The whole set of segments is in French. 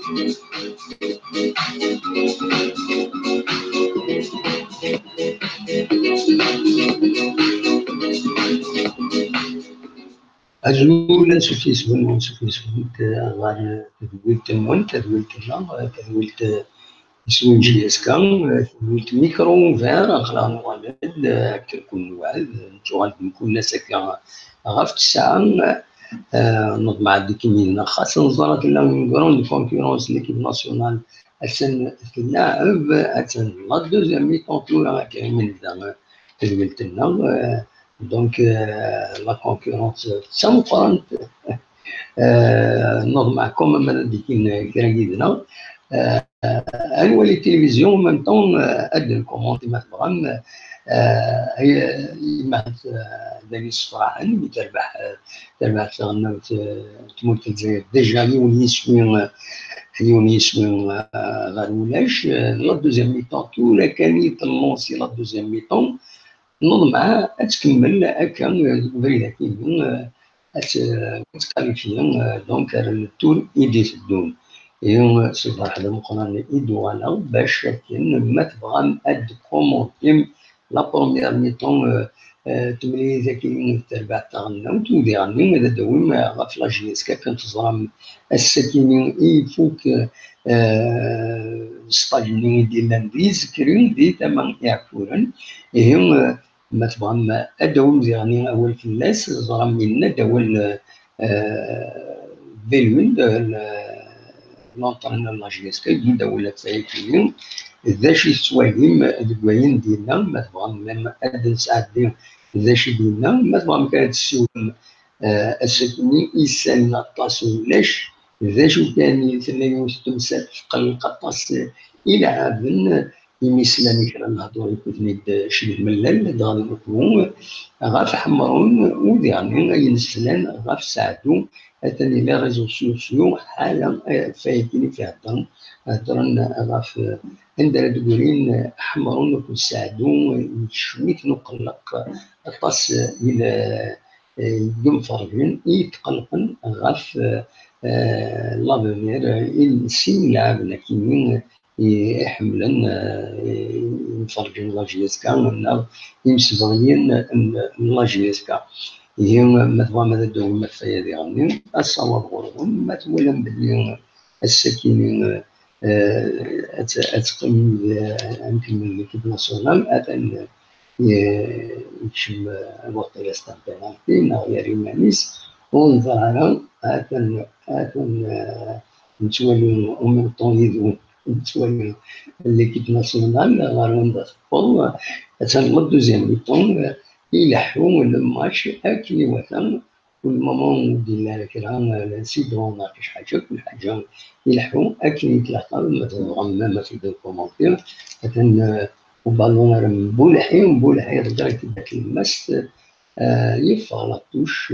أجلولا سفيسون غار تدويلت المون تدويلت الجان تدويلت يسوين جي اس كان تدويلت ميكرو فير خلان والد كل واحد جوال نكون ناس هكا غاف الساعة نطمع ديك مينا خاصة نظرت لهم كروند كونكورونس ليكيب ناسيونال أسن تلاعب أسن لا دوزيام ميطون تولى كاين تدويلت لنا دونك لا كونكورونس تسمقرنت نوض معكم من ديكين كراكيدنا الولي التلفزيون من طون اد الكومونتي مثلا هي مع داني صراحه اللي تربح تغنى تموت الجزائر ديجا يونيسمين غير ولاش لا دوزيام ميطون تولا كان يتلونسي لا دوزيام ميطون نوض معاه تكمل هكا بريده كيما تكاليفيا دونك التور يدي الدون يوم صباح المقرن يدو على باش كاين ما تبغى اد كومونتيم لا بروميير ميطون تولي ذاك اليوم تربع تغنى وتولي غني هذا دوم غاف لا جي اس كا كنتزرم السكيني يفوك ستاجيني ديال الانديز كريم دي تمام يعفورن يوم ما تبغى ادوم يعني اول في الناس زرم منا دول فيلوين لونطرينور لا جي اس كي دولة فايكين ذا شي سوايم الكواين ديالنا ما تبغى ميم اد نساعد ذا شي ديالنا ما تبغى كانت السوق السكني يسالنا طاس ولاش ذا شو كان يتلاقيو تمثال في القطاس الى عابن يميسلاني كرا نهضرو يكون شي ملال غادي نكونو غاف حمرون وديعني ينسلان غاف ساعدو ثاني لي ريزو سوسيو حالا فايتين في هضرن غاف عندنا تقولين حمرون وكل ساعدو شويت نقلق الطاس الى ينفرجن يتقلقن غاف لافونير السين لعب لكن يحملن ينفرجن لا جي اس كا يمسبغين لا جي اس كا يوم مثلا ماذا دوم مثلا يعني الصواب غرهم ما تولم باللي السكين أتقيم يمكن من ليكيب ناسيونال أتن يكشم الوقت يستمتعون فيه نغير مانيس ونظهر أتن نتولي أمم طونيدو نتولي ليكيب ناسيونال غارون دا فوتبول أتن لا دوزيام ميطون يلحقوا الماتش أكلي وثم والمامون ديال كرا نسيبو ناقش حاجة كل حاجة يلحقوا أكلي يتلاقى ما تغمم في الكومونتير مثلا وبالون مبولحي لدرجة داك المس يفغلطوش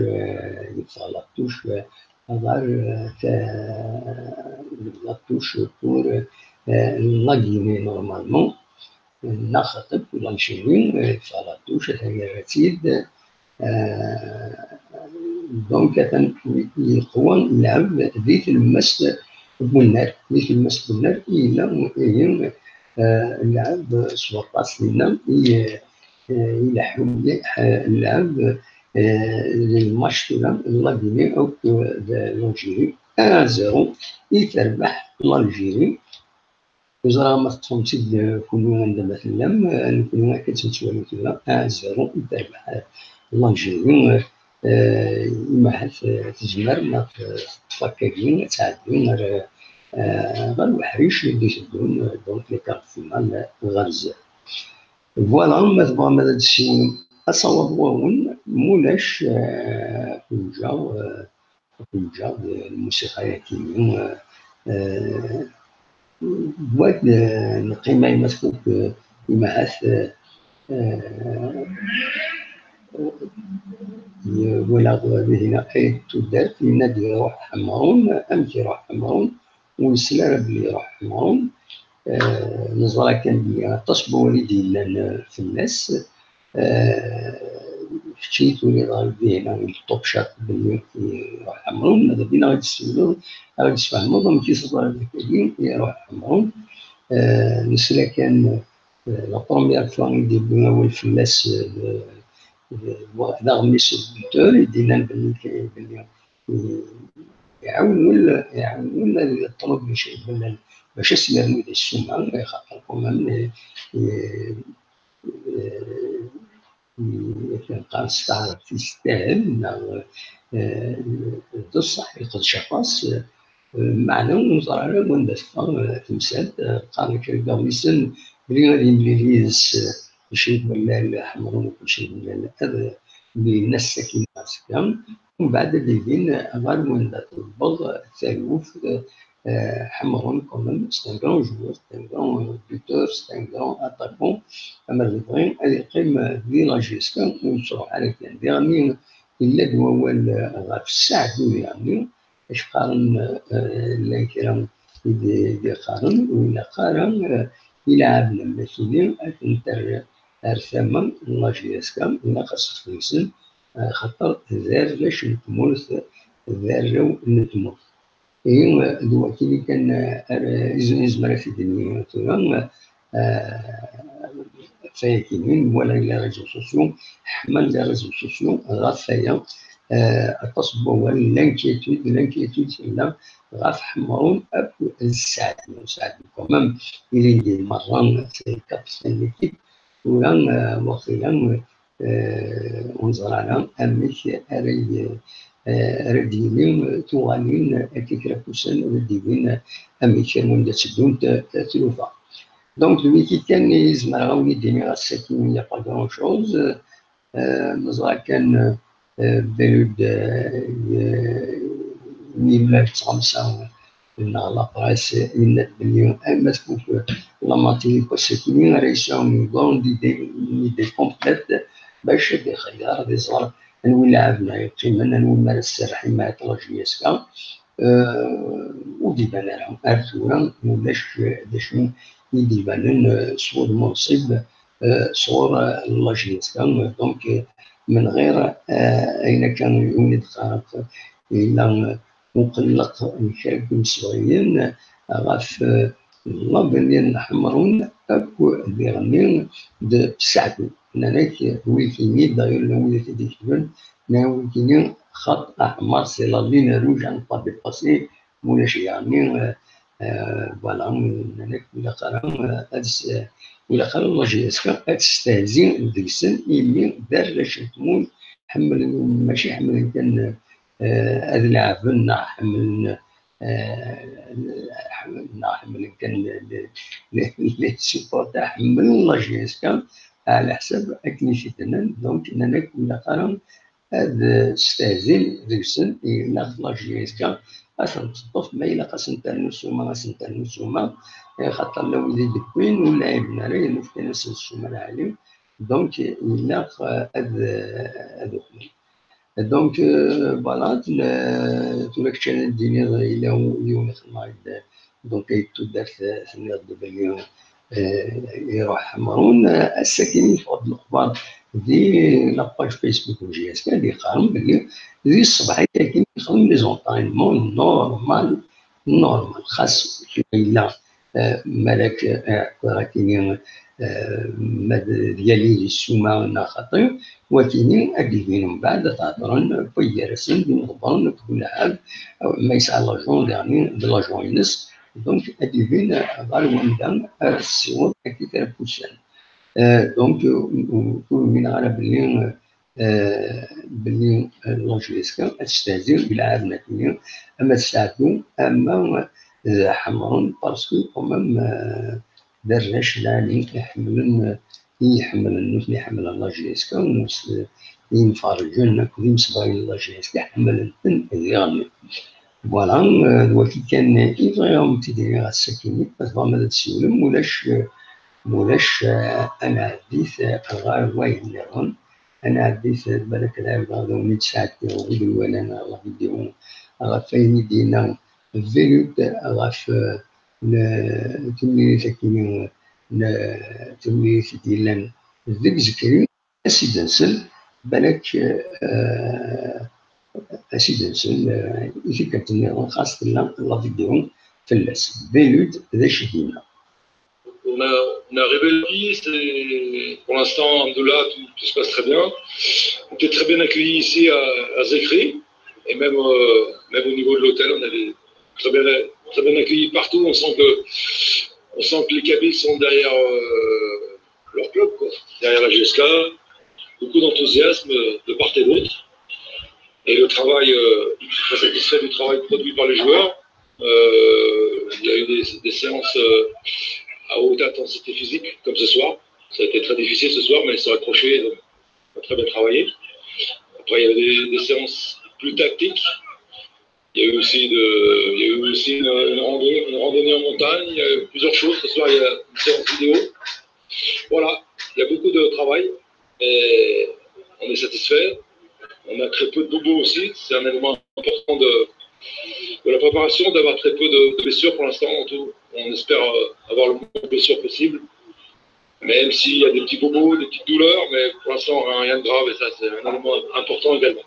غير لطوش بور لاغيني نورمالمون نخطب ولا نشيلين فغلطوش هي رتيد دونك يقوى نلعب ذيك المس بالنار إلا يوم اللعب سباطاس لنا يلحو اللعب الماتش تاع لاغيني أو لالجيري 1-0 يتربح لالجيري وزرا ما تفهمتي كلنا عندما مثلا كلنا كتمتوالو كذا 1-0 يتربح لالجيري يمحل تجمر ما تفكاكين تعدين غير الوحريش اللي يشدون دونك لي كارت فينال غرز فوالا ما تبغى ماذا تشي أصوات وهون مولاش كونجا الموسيقى كيما بغيت القيمة يمسكوك يمحث ولا هنا أي تدار في نادي روح حمرون أمتي روح حمرون ونسلا بلي روح حمرون نزرا كان بلي تصبو والدي في الناس فتشيت ولي غادي هنا الطوب شات باللي يروح عمرهم ماذا بينا غادي يسولو غادي يتفاهموا دونك كيصدر هذاك الكريم يروح عمرهم نسلا كان لا بروميير فوا يدير هو الفلاس واحد غميس الدكتور يدينا باللي يعاونوا الطلب باش يسمروا السمعه خاطر كمان كان استعرض في ستاهل بصح يقد شخص معنا ونزرع وندفع تمثال قال كيلقاو يسن بلي غادي يمليليز يشرب ولا حمرون وكل شيء ولا هذا اللي الناس ساكنين هكا ومن بعد ديفين غير وين تطبق ثالوث حمرون كومون سي ان كرون جوور سي ان كرون بوتور سي ان كرون اتاكون اما الفغين هذه قيمه في لا جيستيون ونشرح على كان ديرني الا هو غير في الساعه يعني اش قارن اللي كرام يدي قارن ولا قارن يلعب الماكينين أكنتر أرثما لاجياسكام إلا خاص فلوسن خاطر زار باش نتمورث زار نتمورث إيه دلوقتي اللي كان يزمر في الدنيا تمام فايكين ولا إلا ريزو سوسيو حمل لي ريزو سوسيو غافايا التصبو لانكيتود لا غاف حمرون أبو السعد كمان إلي ندير مرة في كابتن ليكيب ولا وقيلا ونزرعنا أميك رديين توالين كيكرافوسن رديين أميك من تسدون تلوفا دونك لويكي كان يزمر غاوني يديني غا الساكن يا با كرون شوز نزرع كان بيريود 1900 لا براس إن بليون أما تكون لا ماتيري كوسيكولين ريسيون دون دي كومبليت باش دي خيار دي زهر نولي لعبنا يقيمنا نولي مارس الرحيم تلاجياسكا وديبان لهم ارثورا ولاش داشون يديبانن صور منصب صور لاجياسكا دونك من غير أين كانوا يولد خارق إلا مقلق نشاركوا صغيرين غاف لابنين الحمرون أكو بيرمين بسعدو لأنك ويكيني داير ويكي ديكتبن ويكيني خط أحمر سي لا لين روج عن با ديباسي مولاش يعني فوالا لأنك ولا قرا ولا قرا الله جيسكا تستهزئ ديكسن إيمي دار لاش تمون حمل ماشي حمل كان هذا لعبن حمل حمل كان لي سيبورت حمل الله جيسكا على حسب اكنيفتنا دونك اننا كنا قرا هذا استهزئ ديكسن إلا الله جيسكا اصلا تصدف ما إلا قاسنت النسومه قاسنت النسومه خاطر لو وليد كوين ولا ابن راه نفس السومه العالم دونك إلا هذا دونك فوالا تولك كان الدنيا إلا يوم خدمة دونك يتودر في الناس دابا يروح حمرون الساكنين في هاد الأخبار دي لاباج فيسبوك و جي اس كان يقارن بلي دي الصباح كاين يخدم لي زونطاينمون نورمال خاص إلا مالك كاينين ديالي السومه خاطر وكاينين اديفين من بعد تهضرون بيرسن بنهضرون بكل حال ما يسعى لاجون يعني لاجون ينس دونك اديفين غير وندم السيور كي كرفوسان دونك من على بلي لاجيسكا تستهزئ بالعاب نتيجه اما تساعدوا اما حمرون باسكو كومام دراش لاني يحمل لاجيسكا ينفرجون كل صغير لاجيسكا يحمل يغني فوالا دلوقتي كان يبغيهم تيدير السكينه بس ما تسولم مولاش انا عديت غير وايد لهم انا عديت بالك العبد هذا ونيت ساعتي ويقولوا انا الله يديهم غفاين يدينا الفيلوت غاف تملي ساكنين تملي ديال ذيك زكري اسيدنسل بالك أسيدي نسول إذا كتني خاصة لا فيديو في اللاس بيلود ذا شدينا. On a révélé, pour l'instant, Alhamdoulilah, tout se passe très bien. On était très bien accueillis ici à Zekri, et même au niveau de l'hôtel, on avait très bien accueillis partout. On sent que les Kabyles sont derrière leur club, quoi. Derrière la GSK, beaucoup d'enthousiasme de part et d'autre. Et le travail, je suis très satisfait du travail produit par les joueurs. Il y a eu des séances à haute intensité physique, comme ce soir. Ça a été très difficile ce soir, mais ils sont accrochés, donc on a très bien travaillé. Après, il y avait des séances plus tactiques. Il y a eu aussi une randonnée en montagne. Il y a eu plusieurs choses. Ce soir, il y a une séance vidéo. Voilà, il y a beaucoup de travail et on est satisfait. On a très peu de bobos aussi. C'est un élément important de la préparation, d'avoir très peu de blessures pour l'instant. On espère avoir le moins de blessures possible. Même s'il y a des petits bobos, des petites douleurs, mais pour l'instant, rien de grave, et ça, c'est un élément important également.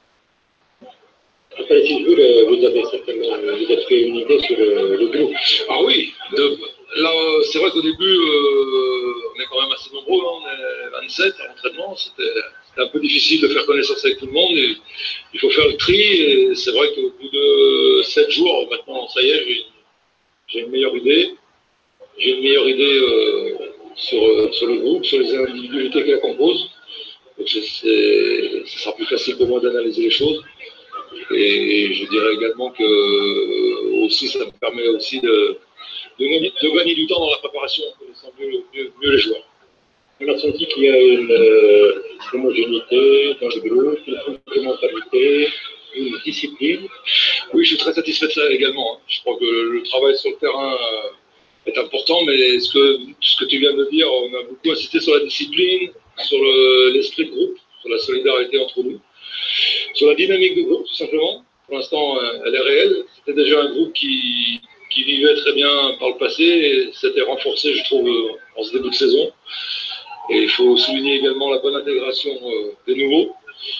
Après, si vous avez certainement fait une idée sur le groupe. Ah oui, là, c'est vrai qu'au début, on est quand même assez nombreux, hein, on est 27 à l'entraînement, c'était un peu difficile de faire connaissance avec tout le monde, et il faut faire le tri, et c'est vrai qu'au bout de 7 jours, maintenant, ça y est, j'ai une meilleure idée. J'ai une meilleure idée sur le groupe, sur les individualités qui la composent. Donc ce sera plus facile pour moi d'analyser les choses. Et je dirais également que aussi ça me permet aussi de gagner du temps dans la préparation en connaissant mieux les joueurs. On a senti qu'il y a une homogénéité dans le groupe, une complémentarité, une discipline. Oui, je suis très satisfait de ça également. Hein. Je crois que le travail sur le terrain est important, mais ce que tu viens de dire, on a beaucoup insisté sur la discipline, sur l'esprit de groupe, sur la solidarité entre nous, sur la dynamique de groupe, tout simplement. Pour l'instant, elle est réelle. C'était déjà un groupe qui vivait très bien par le passé et s'était renforcé, je trouve, en ce début de saison. Et il faut souligner également la bonne intégration des nouveaux.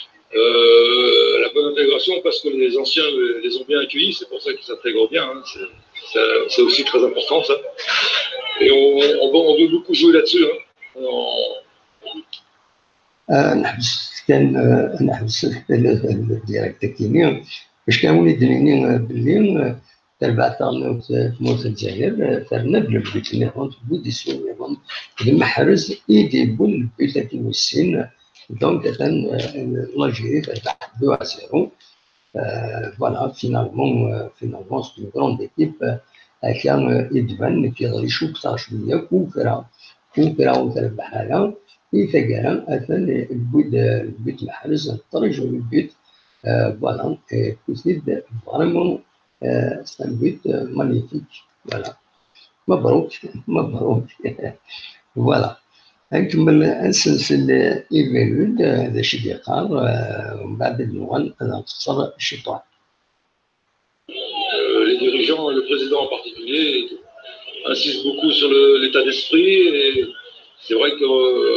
La bonne intégration parce que les anciens les ont bien accueillis, c'est pour ça qu'ils s'intègrent bien. Hein. C'est aussi très important, ça. Et on veut beaucoup jouer là-dessus. Hein. نحبس الديريكت كيني باش كانوا يدنيني باللي تربع طالنا في موت الجزائر فرنا بالبيت اللي هون بودي سوني هون المحرز يدي بول البيت اللي والسين دونك l'Algérie تربح 2-0. Voilà, finalement c'est une grande équipe كان يدبن كيقدر يشوف كثر شويه كوكرا وتربح على يتقرا أثناء البيت محرز الطرج والبيت voilà et possède vraiment c'est un but magnifique voilà مبروك voilà نكمل نسلسل إيفالود هذا الشيء اللي قال ومن بعد نوال نختصر الشيطان. Les dirigeants et le président en particulier insistent beaucoup sur l'état d'esprit et c'est vrai que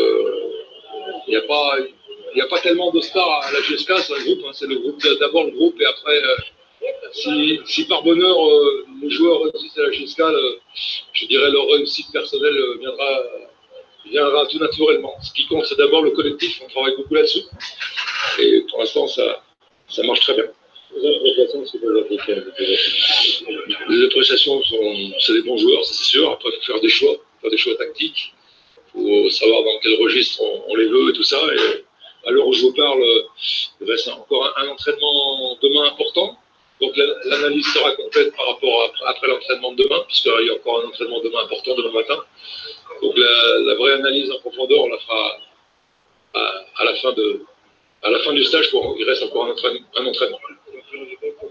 il n'y a pas tellement de stars à la GSK, c'est un groupe, hein, c'est d'abord le groupe et après, si par bonheur les joueurs réussissent à la GSK, je dirais leur réussite personnelle viendra tout naturellement. Ce qui compte, c'est d'abord le collectif, on travaille beaucoup là-dessus et pour l'instant ça marche très bien. Les appréciations, c'est des Africains. Les appréciations, c'est des bons joueurs, ça c'est sûr. Après, il faut faire des choix tactiques. Il faut savoir dans quel registre on les veut et tout ça. Et à l'heure où je vous parle, il reste encore un entraînement demain important. Donc l'analyse sera complète par rapport après l'entraînement de demain, puisqu'il y a encore un entraînement demain important demain matin. Donc la vraie analyse en profondeur, on la fera à la fin du stage. Il reste encore un entraînement. Pardon ?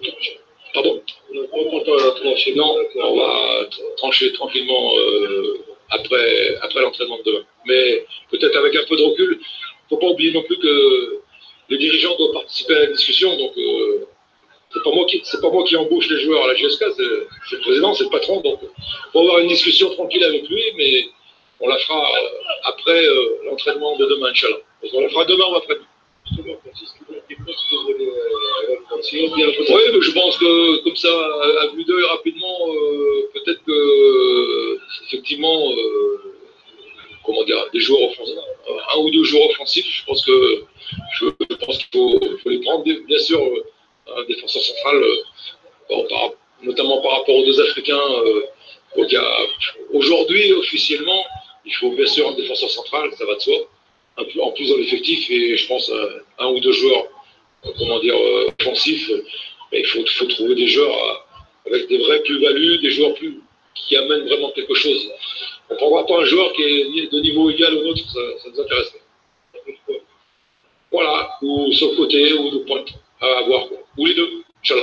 Non, on va trancher tranquillement après l'entraînement de demain. Mais peut-être avec un peu de recul, il ne faut pas oublier non plus que les dirigeants doivent participer à la discussion. Donc, c'est pas moi qui embauche les joueurs à la GSK, c'est le président, c'est le patron. Donc, il faut avoir une discussion tranquille avec lui, mais on la fera après l'entraînement de demain, Inch'Allah. Donc, on la fera demain ou après-demain. Oui, mais je pense que comme ça, à vue d'œil rapidement, peut-être que effectivement, comment dire, des joueurs offensifs, un ou deux joueurs offensifs, je pense qu'il faut les prendre. Bien sûr, un défenseur central, notamment par rapport aux deux Africains. Aujourd'hui, officiellement, il faut bien sûr un défenseur central, ça va de soi, en plus dans l'effectif, et je pense un ou deux joueurs, comment dire, offensifs. Mais il faut trouver des joueurs avec des vraies plus-values, des joueurs qui amènent vraiment quelque chose. On ne prendra pas un joueur qui est de niveau égal au nôtre, ça nous intéresse pas. Voilà, ou sur le côté, ou de pointe, à voir, ou les deux, Inch'Allah.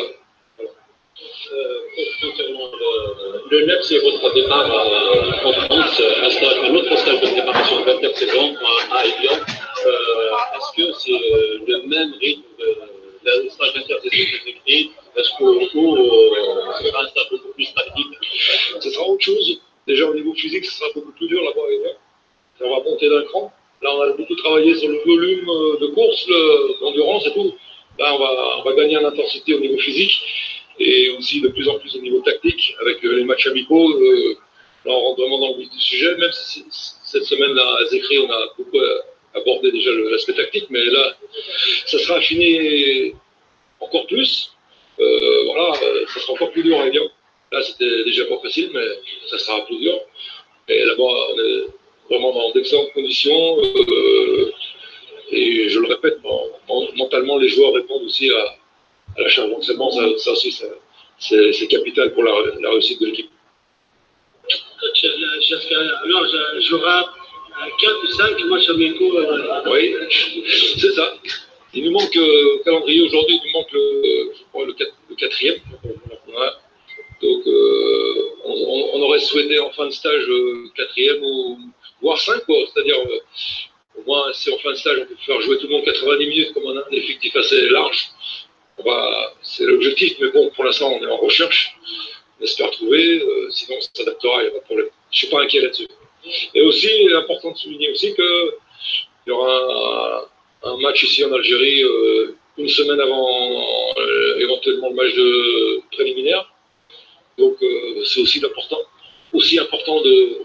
Concernant le NEP, c'est votre départ en France, un autre stage de préparation d'intersaison à Evian. Est-ce que c'est le même rythme de stage d'intersaison que vous écrivez? Est-ce que ce sera un stage beaucoup plus tactique? Ce sera autre chose. Déjà au niveau physique, ce sera beaucoup plus dur là-bas à Evian. On va monter d'un cran. Là, on a beaucoup travaillé sur le volume de course, l'endurance et tout. Là, on va gagner en intensité au niveau physique. Et aussi de plus en plus au niveau tactique, avec les matchs amicaux. Là, on rentre vraiment dans le vif du sujet, même si cette semaine-là, à Zécry, on a beaucoup abordé déjà l'aspect tactique, mais là, ça sera affiné encore plus. Voilà, ça sera encore plus dur à Evian. Là, c'était déjà pas facile, mais ça sera plus dur. Et là-bas, on est vraiment dans d'excellentes conditions. Et je le répète, mentalement, les joueurs répondent aussi à la charge. Donc c'est bon, ça aussi, c'est capital pour la réussite de l'équipe. Coach, alors j'aurai 4 ou 5 matchs amicaux. Oui, c'est ça. Il nous manque au calendrier aujourd'hui, il nous manque je crois, le quatrième. Ouais. Donc on aurait souhaité en fin de stage quatrième ou voire 5, c'est-à-dire au moins si en fin de stage on peut faire jouer tout le monde 90 minutes comme on a un effectif assez large. C'est l'objectif, mais bon, pour l'instant, on est en recherche. On espère trouver, sinon ça s'adaptera, il n'y a pas de problème. Je ne suis pas inquiet là-dessus. Et aussi, il est important de souligner aussi qu'il y aura un match ici en Algérie une semaine avant éventuellement le match de préliminaire. Donc, c'est aussi important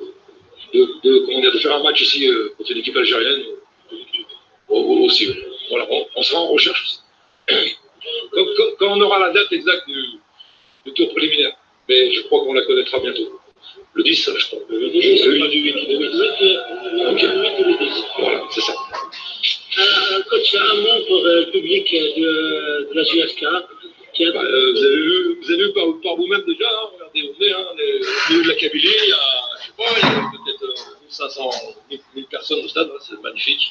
de faire un match ici contre une équipe algérienne. Aussi. Voilà, on sera en recherche aussi. Quand on aura la date exacte du tour préliminaire, mais je crois qu'on la connaîtra bientôt. Le 10, je crois. Le 10, le 8 ou le 10. Voilà, c'est ça. Coach, un mot pour le public de la JSK. Vous avez vu par vous-même déjà, hein, regardez, on est au milieu de la Kabylie, il y a peut-être 500 000 personnes au stade, hein, c'est magnifique.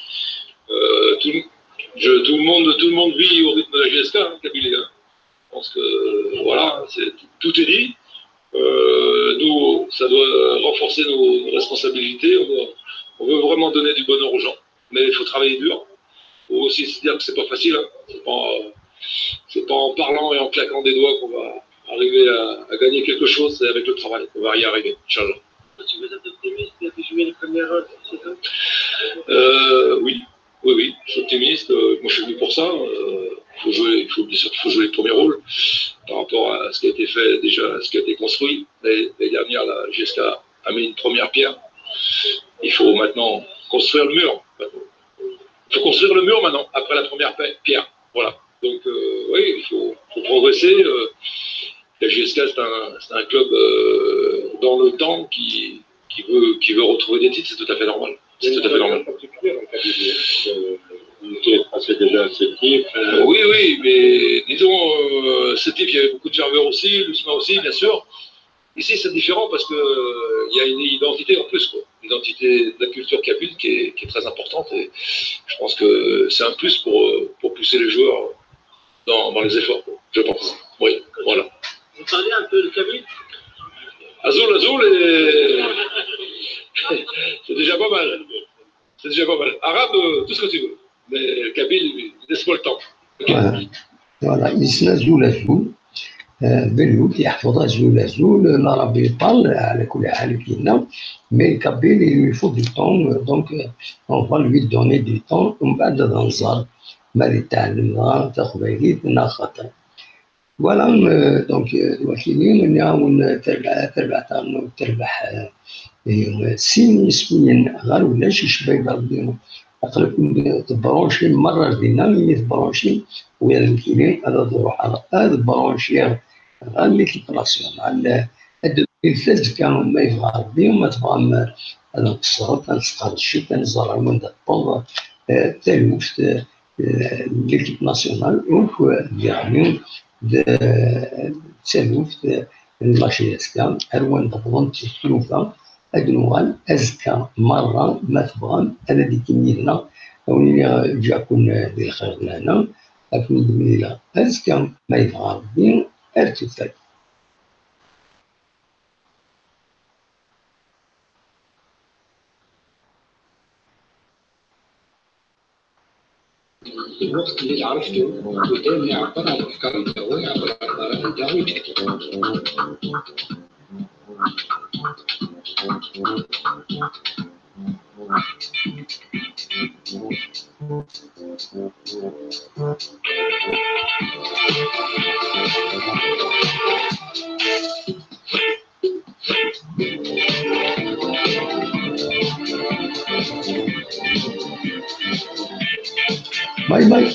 Tout le monde vit au rythme de la GSK, hein, Kabylie. Hein. Je pense que voilà, tout est dit. Nous, ça doit renforcer nos responsabilités. On veut vraiment donner du bonheur aux gens, mais il faut travailler dur. Il faut aussi se dire que c'est pas facile. Hein. C'est pas en parlant et en claquant des doigts qu'on va arriver à gagner quelque chose. C'est avec le travail qu'on va y arriver. Inch'Allah. Tu veux être optimiste et puis jouer les premières heures, c'est ça? Oui, je suis optimiste. Moi, je suis venu pour ça. Il faut jouer les premiers rôles par rapport à ce qui a été fait, déjà, ce qui a été construit. L'année dernière, la GSK a mis une première pierre. Il faut maintenant construire le mur. Il faut construire le mur maintenant, après la première pierre. Voilà. Donc, oui, il faut progresser. La GSK, c'est un club dans le temps qui veut retrouver des titres, c'est tout à fait normal. C'est tout à fait normal. Qui est passé déjà à Sétif. Oui, mais disons, Sétif, il y avait beaucoup de ferveur aussi, Lusma aussi, bien sûr. Ici, c'est différent parce qu'il y a une identité en plus, quoi. Une identité de la culture kabyle qui est très importante. Et je pense que c'est un plus pour pousser les joueurs dans les efforts, quoi, je pense. Oui, voilà. Vous parlez un peu de kabyle? Azul, et c'est déjà pas mal. C'est déjà pas mal. Arabe, tout ce que tu veux. Mais kabyle, laisse-moi le temps. Voilà, اسمه زول بالود يحفظ زول العربي يطال على كل حال فينا mais le kabyle il lui faut du temps donc on va lui donner du temps ومن بعد ننظر مالي تعلمنا تقبيليتنا خاطر فوالا. دونك الوكيلين نعاون تربح سين نسبيا غير ولاش شباب ربي أقلكم تبرونشي مرة دينامي تبرونشي ويا الوكيلين هذا تروح على هذا البرونشي غير ليكيب ناسيونال الثلث كانوا ما يبغى ربي وما تبغى هذا نقصروا تنسقر الشيء تنزرع من الطوب تلوفت ليكيب ناسيونال وكو يعني تلوفت الماشياسكا أروان تبغون تلوفا أجنوال أزكى مرة ما تبغى أنا دي كميلنا وني جاكون دي خير لنا أكون دميلا أزكى ما يبغى ربي أرتفاع. الوقت اللي عرفته قدام يعبر عن الأفكار نتاعو يعبر عن الآراء نتاعو يكتب. باي باي.